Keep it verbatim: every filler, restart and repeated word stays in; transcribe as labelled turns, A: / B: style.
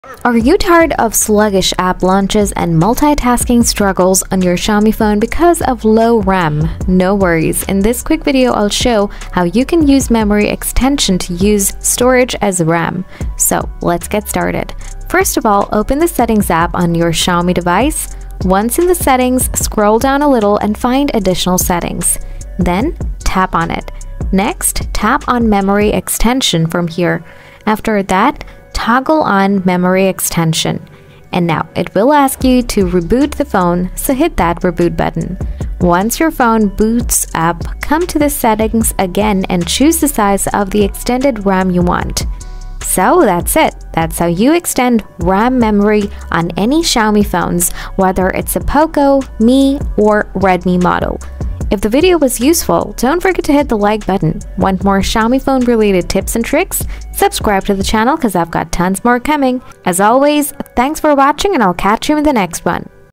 A: Are you tired of sluggish app launches and multitasking struggles on your Xiaomi phone because of low RAM? No worries, in this quick video I'll show how you can use Memory Extension to use storage as RAM. So let's get started. First of all, open the Settings app on your Xiaomi device. Once in the settings, scroll down a little and find Additional Settings. Then tap on it. Next, tap on Memory Extension from here. After that, toggle on Memory Extension. And now it will ask you to reboot the phone, so hit that reboot button. Once your phone boots up, come to the settings again and choose the size of the extended RAM you want. So that's it. That's how you extend RAM memory on any Xiaomi phones, whether it's a Poco, Mi, or Redmi model. If the video was useful, don't forget to hit the like button. Want more Xiaomi phone related tips and tricks? Subscribe to the channel because I've got tons more coming. As always, thanks for watching and I'll catch you in the next one.